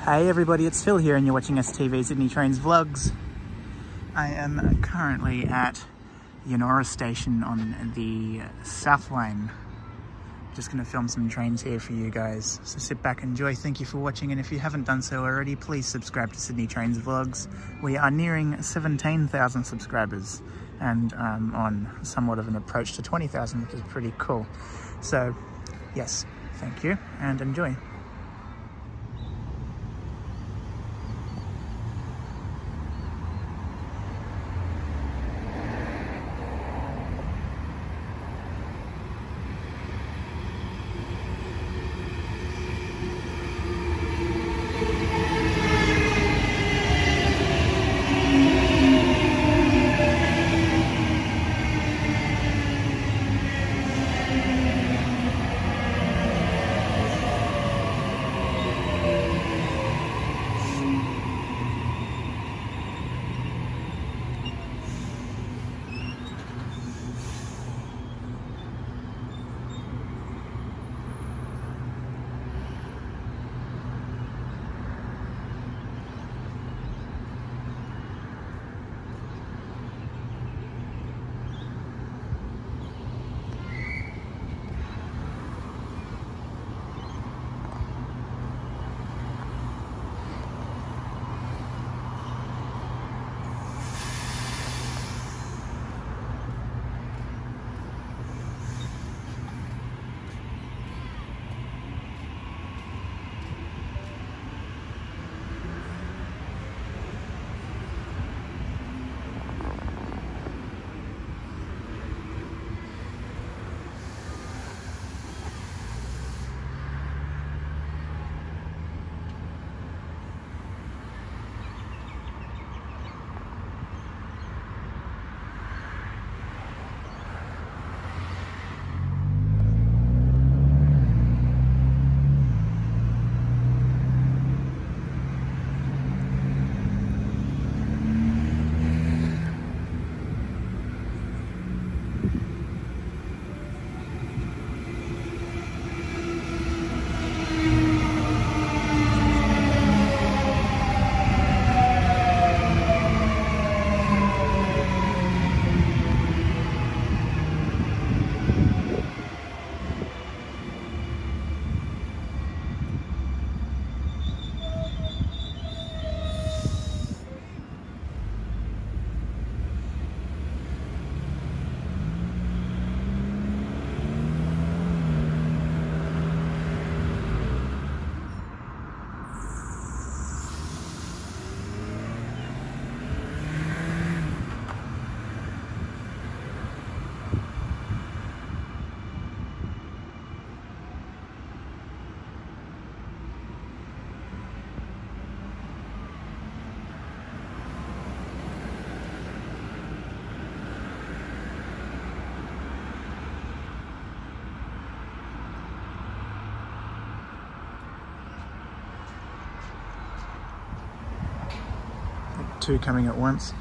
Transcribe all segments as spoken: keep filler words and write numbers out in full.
Hey everybody, it's Phil here and you're watching S T V Sydney Trains Vlogs. I am currently at Yennora Station on the South Line. Just going to film some trains here for you guys. So sit back, enjoy, thank you for watching, and if you haven't done so already, please subscribe to Sydney Trains Vlogs. We are nearing seventeen thousand subscribers and um, on somewhat of an approach to twenty thousand, which is pretty cool. So yes, thank you and enjoy. Two coming at once.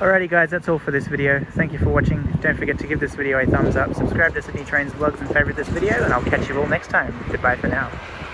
Alrighty guys, that's all for this video. Thank you for watching. Don't forget to give this video a thumbs up, subscribe to Sydney Trains Vlogs and favourite this video, and I'll catch you all next time. Goodbye for now.